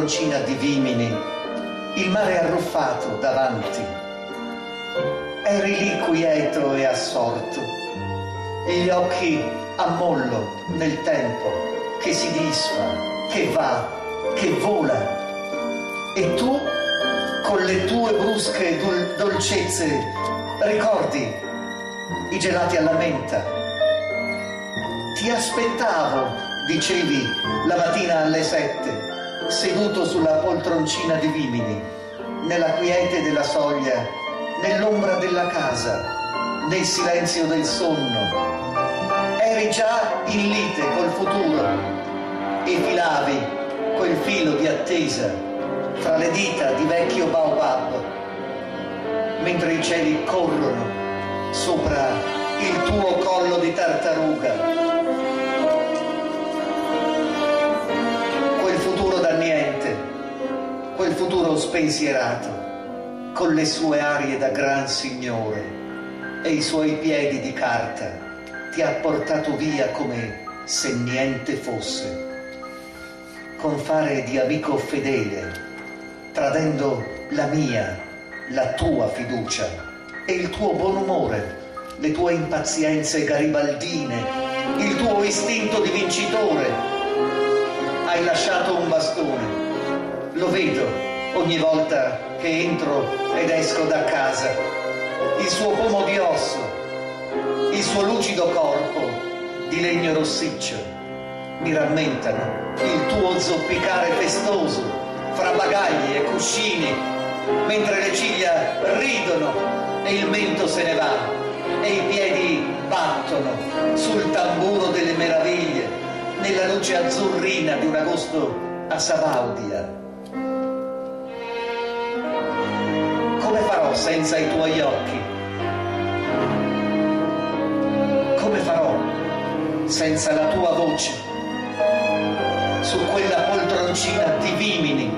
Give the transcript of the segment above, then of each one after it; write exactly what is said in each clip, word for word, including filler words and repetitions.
poltroncina di vimini, il mare arruffato davanti. Eri lì quieto e assorto, gli occhi a mollo nel tempo che si disfa, che va, che vola. E tu, con le tue brusche dol- dolcezze, ricordi i gelati alla menta. Ti aspettavo, dicevi, la mattina alle sette, seduto sulla poltroncina di vimini, nella quiete della soglia, nell'ombra della casa, nel silenzio del sonno. Eri già in lite col futuro e filavi quel filo di attesa fra le dita di vecchio baobab, mentre i cieli corrono sopra il tuo collo di tartaruga. Quel futuro da niente, quel futuro spensierato, con le sue arie da gran signore e i suoi piedi di carta, ti ha portato via come se niente fosse, con fare di amico fedele, tradendo la mia, la tua fiducia e il tuo buon umore, le tue impazienze garibaldine, il tuo istinto di vincitore. Hai lasciato un bastone, lo vedo ogni volta che entro ed esco da casa, il suo pomo di osso, il suo lucido corpo di legno rossiccio mi rammentano il tuo zoppicare festoso fra bagagli e cuscini, mentre le ciglia ridono e il mento se ne va e i piedi battono sul tamburo delle meraviglie nella luce azzurrina di un agosto a Sabaudia. Come farò senza i tuoi occhi? Come farò senza la tua voce su quella poltroncina di vimini?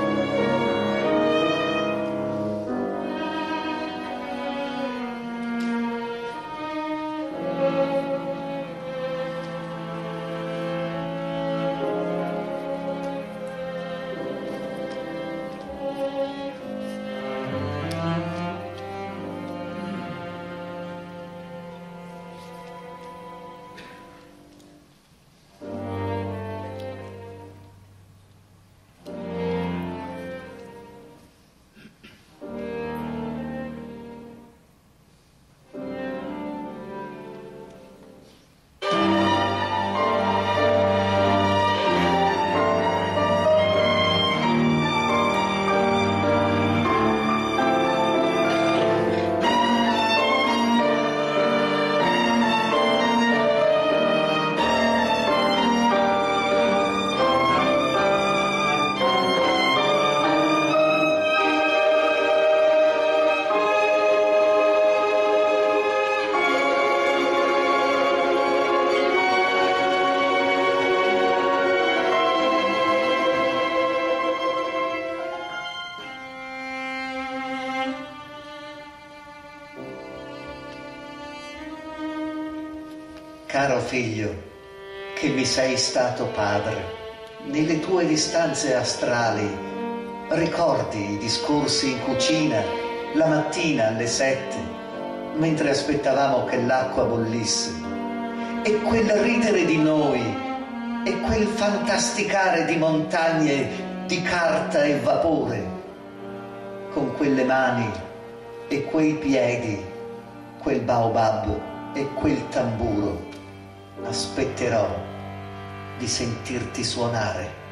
Caro figlio, che mi sei stato padre, nelle tue distanze astrali ricordi i discorsi in cucina la mattina alle sette, mentre aspettavamo che l'acqua bollisse, e quel ridere di noi e quel fantasticare di montagne di carta e vapore, con quelle mani e quei piedi, quel baobab e quel tamburo. Aspetterò di sentirti suonare.